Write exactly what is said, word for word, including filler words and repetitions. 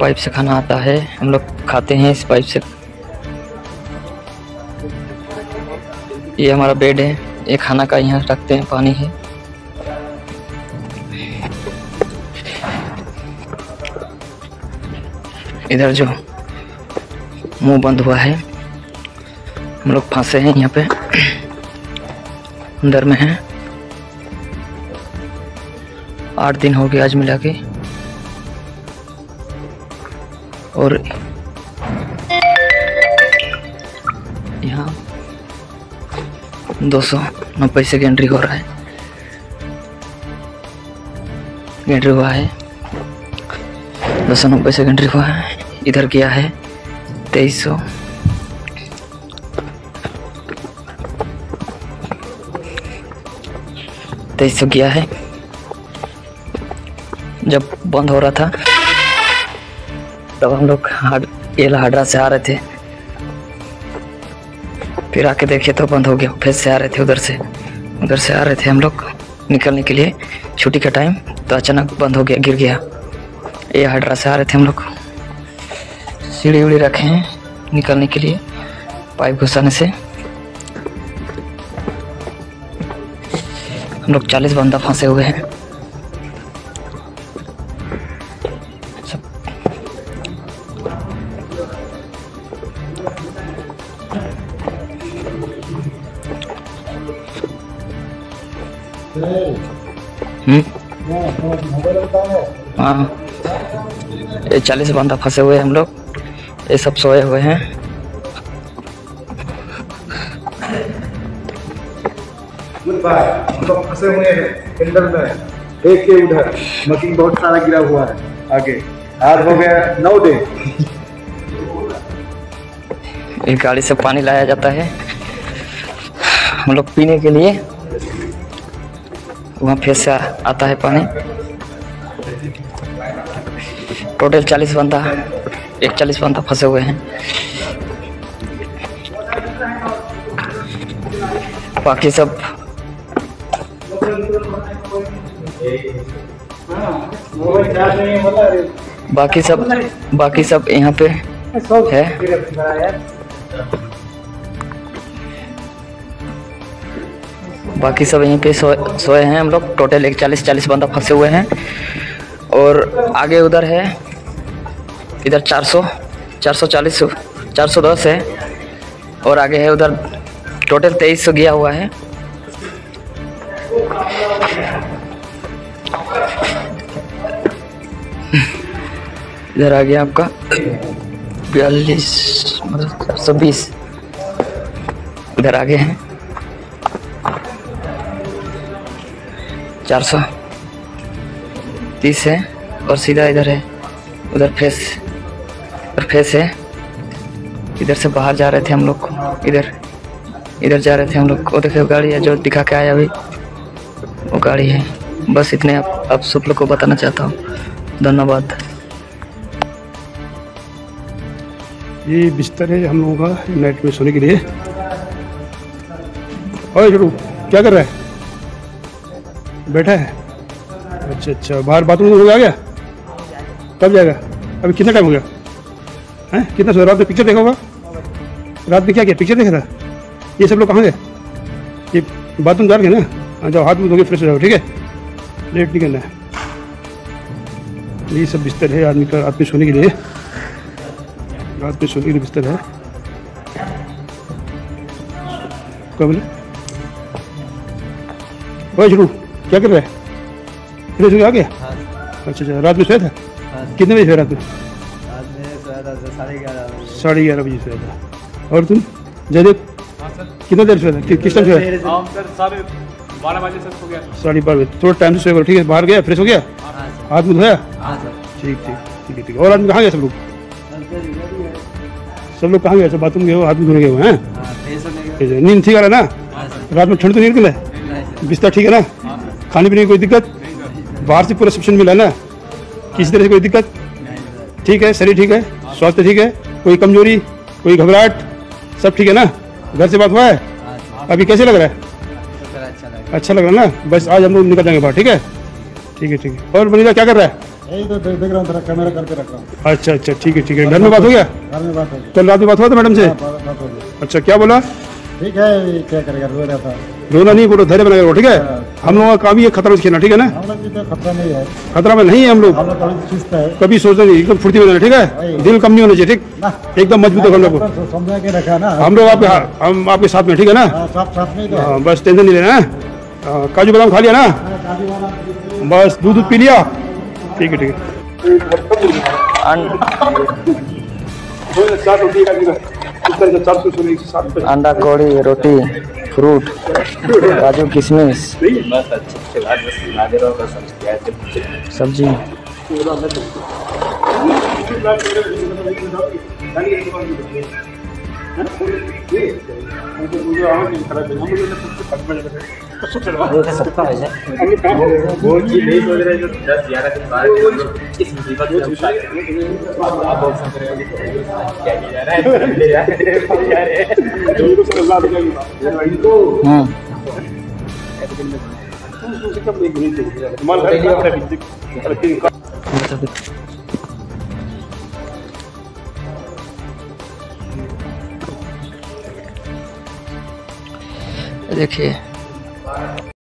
Pipe से खाना आता है, हम लोग खाते हैं इस पाइप से। ये हमारा बेड है, ये खाना का यहाँ रखते हैं, पानी है। इधर जो मुंह बंद हुआ है, हम लोग फंसे हैं यहाँ पे, अंदर में हैं। आठ दिन हो गए आज मिला के। और यहाँ दो सौ नब्बे से एंट्री हो रहा है, एंट्री हुआ है दो सौ नब्बे से एंट्री हुआ है। इधर किया है तेईस सौ, तेईस सौ किया है। जब बंद हो रहा था तब हम लोग ये हाडरा से आ रहे थे, फिर आके देखे तो बंद हो गया। फिर से आ रहे थे उधर से, उधर से आ रहे थे हम लोग निकलने के लिए छुट्टी का टाइम, तो अचानक बंद हो गया, गिर गया। ये हाडरा से आ रहे थे हम लोग, सीढ़ी उड़ी रखे हैं निकलने के लिए पाइप घुसाने से। हम लोग चालीस बंदा फंसे हुए हैं। हम्म हाँ, ये चालीस बंदा फंसे हुए हैं हम लोग, ये सब सोए हुए हैं। Goodbye. हम लोग फंसे हुए हैं अंदर में, एक के उधर मशीन बहुत सारा गिरा हुआ है आगे। आज हो गया नौ दिन। इस गाड़ी से पानी लाया जाता है हम लोग पीने के लिए, वहाँ फिर से आता है पानी। टोटल चालीस बंदा, एक चालीस बंदा फंसे हुए हैं। बाकी सब बाकी सब बाकी सब यहाँ पे है। बाकी सब यहीं पे सोए सोए हैं हम लोग। टोटल एक चालीस चालीस बंदा फंसे हुए हैं। और आगे उधर है, इधर चार सौ चार सौ चालीस चार सौ दस है। और आगे है उधर टोटल तेईस सौ गया हुआ है। इधर आ गया आपका बयालीस मतलब चार सौ बीस। इधर आगे हैं चार सौ तीस है। और सीधा इधर है, उधर फेस उधर फेस है। इधर से बाहर जा रहे थे हम लोग, इधर इधर जा रहे थे हम लोग। वो देखो गाड़ी है जो दिखा के आया अभी, वो गाड़ी है। बस इतने आप, आप सब लोग को बताना चाहता हूँ। धन्यवाद। ये बिस्तर है हम लोगों का नाइट में सोने के लिए। ओए छोटू, क्या कर रहा है? बैठा है? अच्छा अच्छा, बाहर बाथरूम हो गया? कब जाएगा? अभी कितना टाइम हो गया है? कितना सो? रात में पिक्चर देखा होगा? रात में क्या किया? पिक्चर देखा था? ये सब लोग कहाँ गए? ये बाथरूम जा रहे ना? हाँ जाओ, हाथ मुँह धोके फ्रेश हो जाओ, ठीक है? लेट नहीं करना है। ये सब बिस्तर है आदमी का रात में सोने के लिए। रात में सोने के लिए बिस्तर है। क्या बोले? ओए छोटू, क्या कर रहा है? फ्रेश हो गया? आ गया? अच्छा अच्छा, रात में सोया था? कितने बजे सोया रात में? रात में सोया था साढ़े ग्यारह बजे। साढ़े ग्यारह बजे सोया था। और तुम जयदेव कितना देर सोया था? कि, किस टाइम सोया? साढ़े बारह बजे से सो गया। साढ़े बारह बजे, थोड़ा टाइम से सोया करो, ठीक है? बाहर गया, फ्रेश हो गया, हाथ मुँह धोया? ठीक ठीक ठीक है ठीक है। और आदमी कहाँ गया सब लोग? सब लोग कहाँ गए? सब बाथरूम गए हो, हाथ मुँह धोने गए हो हैं? नींद ठीक आ रहा ना? रात में ठंड तो नहीं निकला? बिस्तर ठीक है ना? खाने पीने की कोई दिक्कत? बाहर से पूरा सब्शन मिला ना? किसी तरह से कोई दिक्कत? ठीक है, शरीर ठीक है, स्वास्थ्य ठीक है, कोई कमजोरी, कोई घबराहट, सब ठीक है ना? घर से बात हुआ है? अभी कैसे लग रहा है? अच्छा लग रहा है ना? बस आज हम लोग निकल जाएंगे बाहर, ठीक है? ठीक है ठीक है। और मनीषा क्या कर रहा है? यही तो देख देख रहा हूँ, तेरा कैमरा करके रख रहा हूँ। अच्छा अच्छा ठीक है ठीक है। घर में बात हो गया? घर में बात हो गई। कल रात में बात हुआ था मैडम से? हाँ, बात बात हो गई। अच्छा क्या बोला? ठीक है, क्या करेगा, रो रहा था। रोना नहीं, बोलो धैर्य बनाए रहो, ठीक है? हम लोगों का काम ही है खतरा से खेलना, ठीक है ना? हम लोग भी तो खतरा नहीं है, खतरा में नहीं है हम लोग, हम लोग थोड़ी सुस्त है कभी सोचते नहीं, एकदम फुर्ती में रहना, ठीक है? दिल कम नहीं होना चाहिए, ठीक? ना। एकदम मजबूत है हम लोग को। तो समझा के रखा ना, हम लोग आपके हम आपके साथ में, ठीक है ना? हाँ, साथ साथ में ही तो है। हाँ, बस टेंशन नहीं लेना है। हाँ, काजू बादाम खा लिया ना? हाँ, काजू वाला बस दूध दूध पी लिया? ठीक है ठीक है। अंडा कौड़ी, रोटी, फ्रूट, काजू किशमिश, सब्जी। वो चीज नहीं सोच रहे जो दस ग्यारह दिन बाद इस मुसीबत से आप बोल सकते हैं क्या किया जा रहा है। देखिए